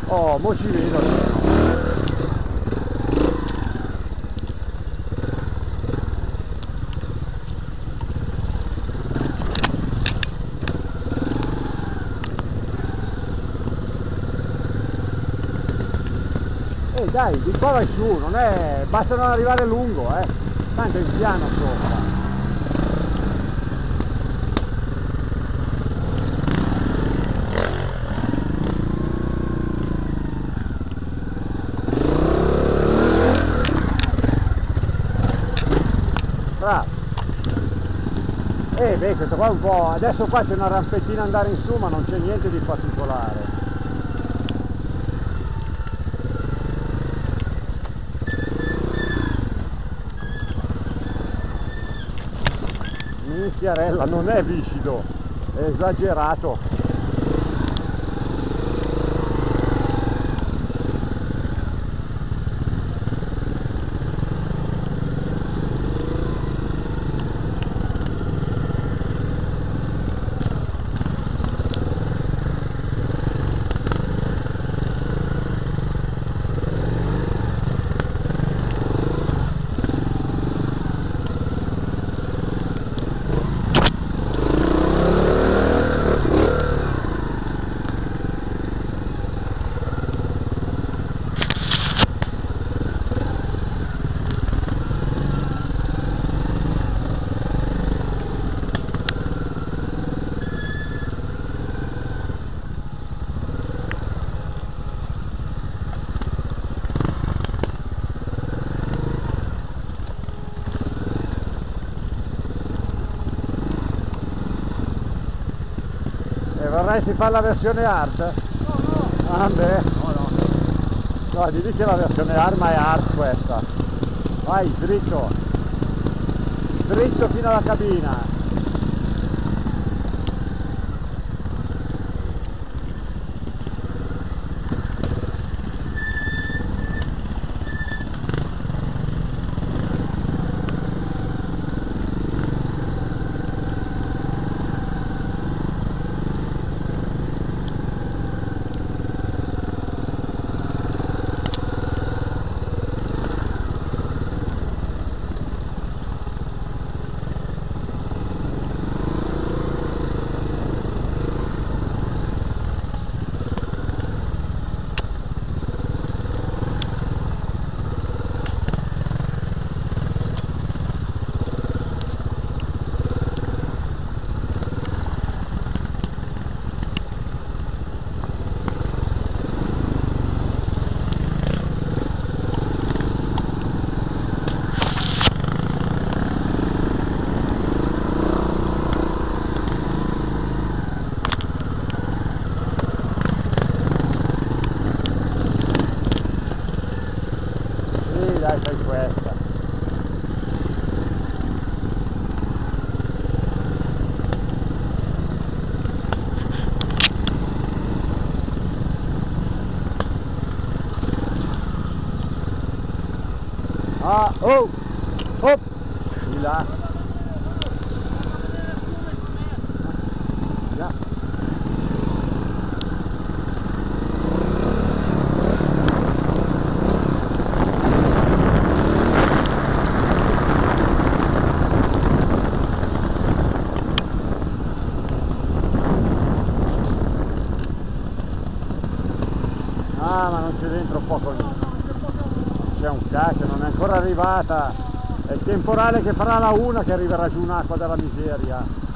Oh, mo ci vedo almeno. Dai, di qua vai su, non è. Basta non arrivare lungo, tanto è in piano sopra. Bravo. Beh, questo qua è un po'. Adesso qua c'è una rampettina andare in su, ma non c'è niente di particolare. Minchiarella, non è viscido, è esagerato. Vorresti fare la versione hard? No, no. Ah, beh. No, no. No, gli dice la versione hard, ma è hard questa. Vai, dritto. Dritto fino alla cabina. Dai, fai questa. Ah, oh, hop, di là. Già. Ah, ma non c'è dentro poco niente. C'è un cacchio, non è ancora arrivata. È il temporale che farà la una che arriverà giù un'acqua dalla miseria.